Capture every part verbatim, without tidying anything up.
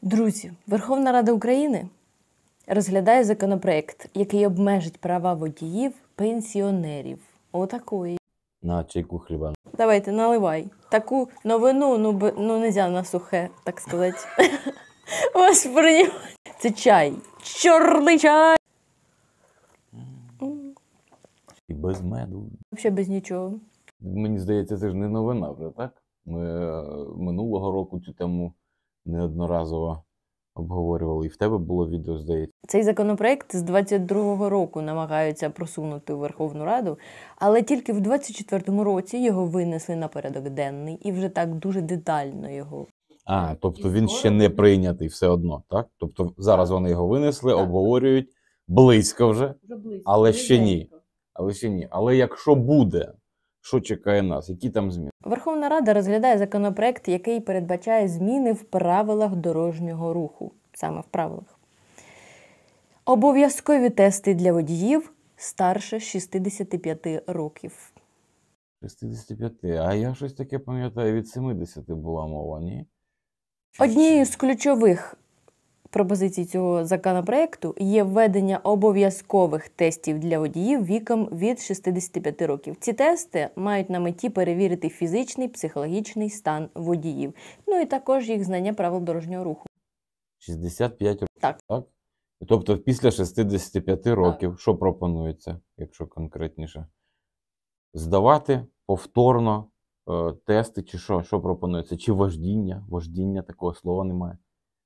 Друзі, Верховна Рада України розглядає законопроект, який обмежить права водіїв пенсіонерів. Отакої. На чайку хліба. Давайте, наливай. Таку новину, ну, б- ну нельзя на сухе, так сказати. Восприймати. Це чай. Чорний чай. І без меду. Взагалі без нічого. Мені здається, це ж не новина вже, так? Ми е, минулого року цю тему неодноразово обговорювали. І в тебе було відео, здається. Цей законопроект з двадцять другого року намагаються просунути у Верховну Раду, але тільки в двадцять четвертому році його винесли на порядок денний і вже так дуже детально його. А, тобто він ще не прийнятий все одно, так? Тобто зараз вони його винесли, Так. обговорюють близько вже, Вже близько. але ще ні. Але ще ні. Але якщо буде, що чекає нас? Які там зміни? Верховна Рада розглядає законопроект, який передбачає зміни в правилах дорожнього руху. Саме в правилах. Обов'язкові тести для водіїв старше шістдесят п'ять років. шістдесят п'ять. А я щось таке пам'ятаю, від сімдесят була мова, ні? Однією з ключових пропозицій цього законопроекту є введення обов'язкових тестів для водіїв віком від шістдесят п'ять років. Ці тести мають на меті перевірити фізичний, психологічний стан водіїв. Ну і також їх знання правил дорожнього руху. шістдесят п'ять років. Так. Так? Тобто після шістдесят п'ять років, що пропонується, якщо конкретніше? Здавати повторно е, тести, чи що? Що пропонується? Чи вождіння? Вождіння, такого слова немає.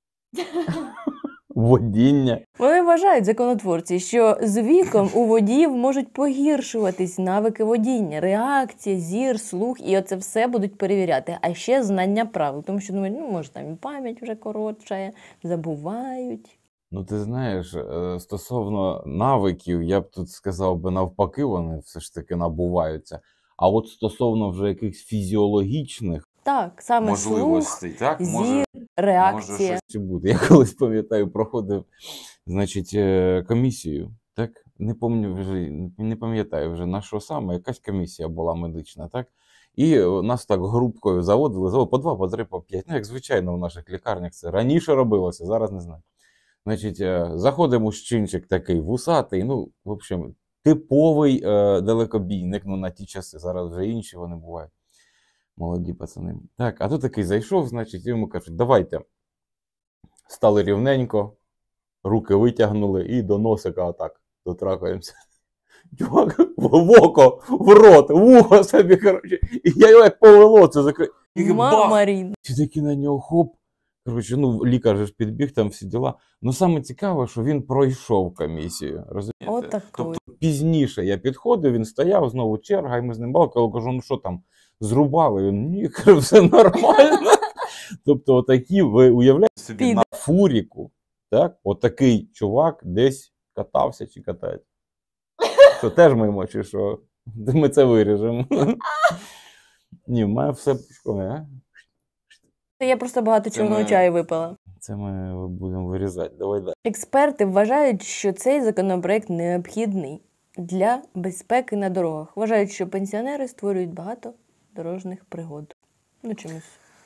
Водіння. Вони вважають, законотворці, що з віком у водіїв можуть погіршуватись навики водіння, реакція, зір, слух, і оце все будуть перевіряти. А ще знання правил, тому що думають, ну, може, там і пам'ять вже коротша, забувають. Ну, ти знаєш, е, стосовно навиків, я б тут сказав би навпаки, вони все ж таки набуваються. А от стосовно вже якихось фізіологічних Так, саме слух, можливостей, так? зір, Може, реакція. може щось бути. Я колись пам'ятаю, проходив, значить, е, комісію, так? Не пам'ятаю вже, не пам'ятаю вже на що саме, якась комісія була медична, так? І е, нас так групкою заводили, заводили по два, по три, по п'ять. Ну, як звичайно в наших лікарнях це раніше робилося, зараз не знаю. Значить, е, заходить мужчинчик такий вусатий, ну, в общем, типовий е, далекобійник, ну, на ті часи, зараз вже інші вони бувають. Молоді пацани. Так, а тут такий зайшов, значить, йому кажуть, давайте. Стали рівненько, руки витягнули і до носика отак дотракаємося. Чувак, в око, в рот, в ухо собі, коротше. І я його як повело це закрив. І бах! Марін. Ті такі на нього хоп. Коротше, ну, лікар же ж підбіг, там всі діла. Ну, саме цікаве, що він пройшов комісію, розумієте? Отакої. Тобто пізніше я підходив, він стояв, знову черга, і ми з ним балакали, кажу, ну що там, зрубали? Він, ні, кажу, все нормально. Тобто отакі, ви уявляєте собі, Піде. на фуріку, так, отакий чувак десь катався чи катається. Що теж мимо, чи що? Ми це виріжемо. Ні, в мене все пішком, а? Я просто багато Це чорного ми- чаю випила. Це ми будемо вирізати. Давай далі. Експерти вважають, що цей законопроект необхідний для безпеки на дорогах. Вважають, що пенсіонери створюють багато дорожніх пригод. Ну, чомусь.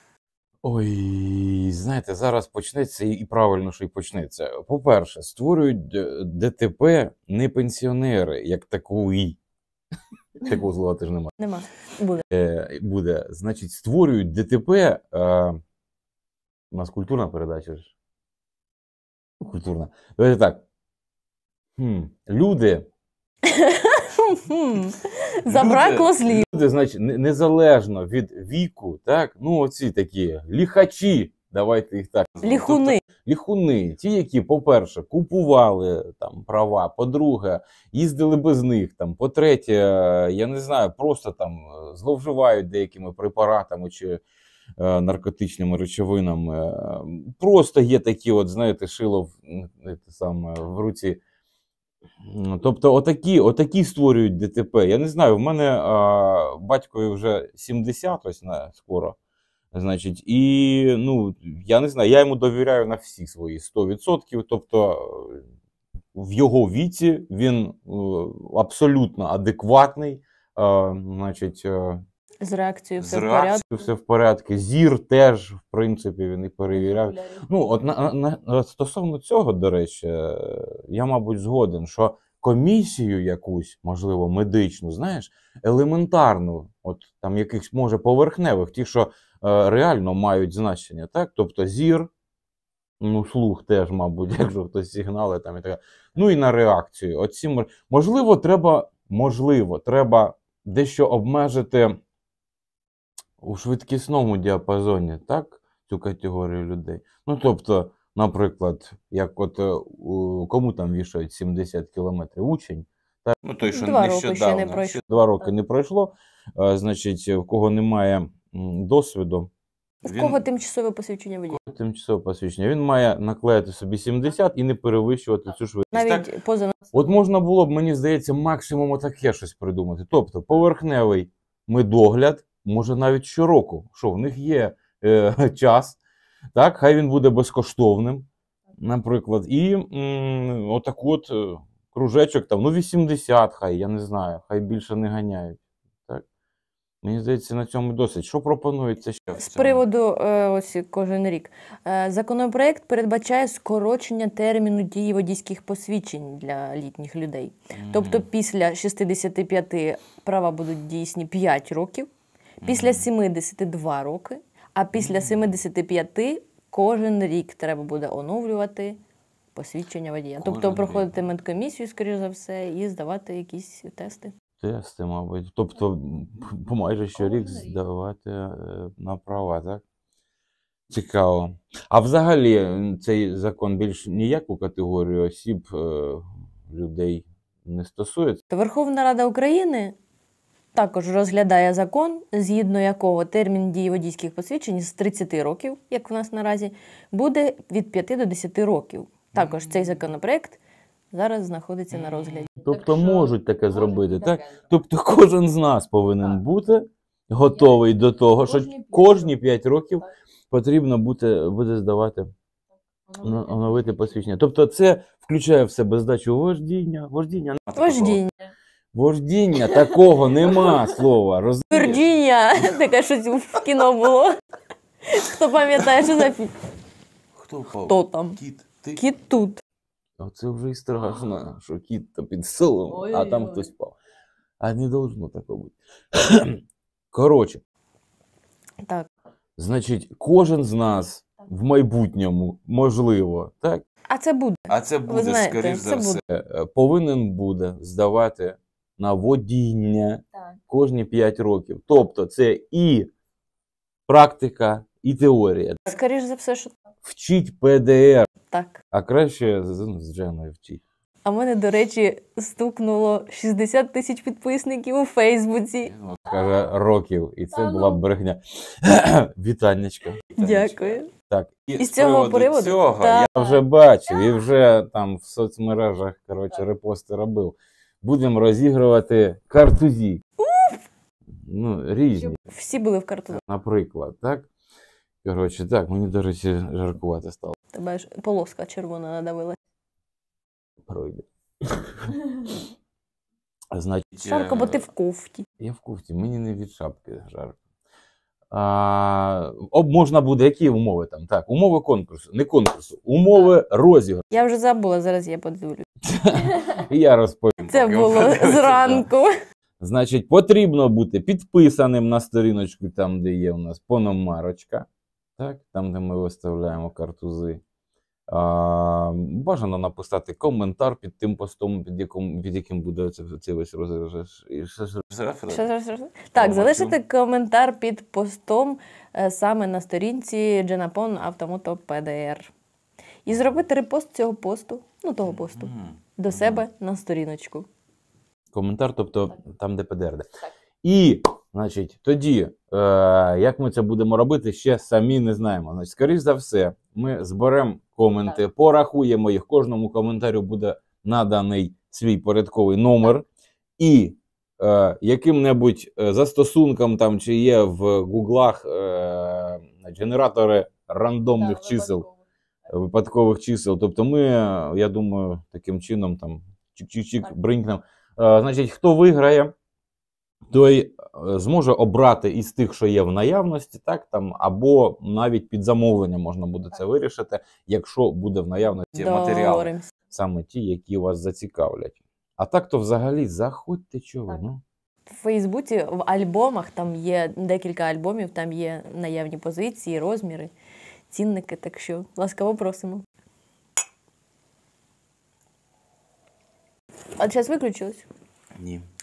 Ой, знаєте, зараз почнеться, і правильно, що й почнеться. По-перше, створюють Д- ДТП не пенсіонери, як такої. Такого слова теж немає. Нема. Буде. Е, буде. Значить, створюють ДТП. Е, у нас культурна передача ж. Культурна. Давайте так. Хм. Люди. Хм. Забракло люди, слів. Люди, значить, не- незалежно від віку, так, ну, оці такі ліхачі, давайте їх так називаємо. Ліхуни. Ліхуни, ті, які, по-перше, купували там права, по-друге, їздили без них, там, по-третє, я не знаю, просто там зловживають деякими препаратами чи е, наркотичними речовинами. Е, Просто є такі, от, знаєте, шило в, е, те саме, в руці. М, Тобто, отакі, отакі створюють ДТП. Я не знаю, в мене а, батькові вже сімдесят, ось на скоро. Значить, і, ну, я не знаю, я йому довіряю на всі свої сто відсотків. Тобто, е, в його віці він е, абсолютно адекватний, е, значить, е, З реакцією З все в реакцією порядку. все в порядку. Зір теж, в принципі, він і перевіряв. Ну, от на, на, на, стосовно цього, до речі, я, мабуть, згоден, що комісію якусь, можливо, медичну, знаєш, елементарну, от там якихось, може, поверхневих, ті, що е, реально мають значення, так? Тобто зір, ну, слух теж, мабуть, якщо хтось сигнали там і таке. Ну і на реакцію. Оці, можливо, треба, можливо, треба дещо обмежити у швидкісному діапазоні, так, цю категорію людей. Ну, тобто, наприклад, як от у, кому там вішають сімдесят кілометрів учень, так? Ну, той, що Два роки ще не пройшло. Два роки не пройшло, а, значить, у кого немає м, досвіду, В кого тимчасове посвідчення водія? тимчасове посвідчення, він має наклеїти собі сімдесят і не перевищувати цю швидкість. Навіть Так? поза От можна було б, мені здається, максимум таке щось придумати. Тобто, поверхневий медогляд, може навіть щороку, що в них є е, час, так, хай він буде безкоштовним, наприклад, і м, отак от е, кружечок, там, ну вісімдесят хай, я не знаю, хай більше не ганяють. Так? Мені здається, на цьому досить. Що пропонується ще? З приводу е, ось кожен рік. Е, законопроект передбачає скорочення терміну дії водійських посвідчень для літніх людей. Тобто після шістдесят п'ять права будуть дійсні п'ять років, після сімдесят два роки, а після сімдесят п'ять кожен рік треба буде оновлювати посвідчення водія. Кожен тобто рік. проходити медкомісію, скоріш за все, і здавати якісь тести. Тести, мабуть. Тобто м, майже щорік здавати е, на права, так? Цікаво. А взагалі м, цей закон більш ніяку категорію осіб, е, людей не стосується? То Верховна Рада України також розглядає закон, згідно якого термін дії водійських посвідчень з тридцяти років, як в нас наразі, буде від п'яти до десяти років. Також цей законопроект зараз знаходиться на розгляді. Тобто можуть таке зробити, так? Тобто кожен з нас повинен бути готовий до того, що кожні п'ять років потрібно бути, буде здавати, на- оновити посвідчення. Тобто це включає в себе здачу вождіння. Вождіння, нема такого. Вождіння. Вождіння, такого нема слова. Розумієш? Вірджинія. Таке щось в кіно було. Хто пам'ятає, що за фільм? Хто впав? Хто там? Кіт. Ти? Кіт тут. Оце вже і страшно, що кіт то під селом, а там Ой-ой-ой. хтось впав. А не должно такого бути. Коротше, Так. значить, кожен з нас в майбутньому, можливо, так? А це буде. А це буде, знаєте, скоріш за це все, е, повинен буде здавати на водіння Так. кожні п'ять років. Тобто це і практика, і теорія. Скоріш за все, що Вчить Пе Де Ер, так. а краще з, з Дженою вчить. А в мене, до речі, стукнуло шістдесят тисяч підписників у Фейсбуці. От, каже, років, і це Та ну. була б брехня. Вітаннячка. Дякую. Так, І з цього приводу? цього Так. я вже бачив і вже там в соцмережах, коротше, репости робив. Будемо розігрувати картузі. Ну, різні, Всі були в карту. наприклад, так? Коротше, так, мені, до речі, жаркувати стало. Тебе ж полоска червона надавила. Пройде. Значить, Жарко, бо ти в кофті. я в кофті, мені не від шапки жарко. А, об, можна буде, які умови там? Так, умови конкурсу, не конкурсу, умови розіграшу. Я вже забула, зараз я подивлюсь. І я розповім. Це поки було ви подивитеся, зранку. да. Значить, потрібно бути підписаним на сторіночку, там, де є у нас пономарочка, так? Там, де ми виставляємо картузи. А, бажано написати коментар під тим постом, під яким, під яким буде цей, цей весь розіграш. І що ж- Що, що, що? Так, залишити коментар під постом е, саме на сторінці Дженапон Автомото Пе Де Ер. І зробити репост цього посту, ну того посту, Мгм. до себе на сторіночку. Коментар, тобто там, де Пе Де Ер. де. І, значить, тоді, е, як ми це будемо робити, ще самі не знаємо. Значить, скоріш за все, ми зберемо коменти, порахуємо їх, кожному коментарю буде наданий свій порядковий номер, і е, яким-небудь е, застосунком там, чи є в гуглах е, генератори рандомних чисел, випадкових чисел. Тобто ми, я думаю, таким чином там чик-чик-чик, бринькнем. Е, значить, хто виграє, той е, зможе обрати із тих, що є в наявності, так, там, або навіть під замовлення можна буде це вирішити, якщо буде в наявності матеріали, Договоримось. саме ті, які вас зацікавлять. А так то взагалі заходьте, чого, Так. ну. В Фейсбуці в альбомах там є декілька альбомів, там є наявні позиції, розміри, цінники, так що ласкаво просимо. А зараз виключилось? Ні.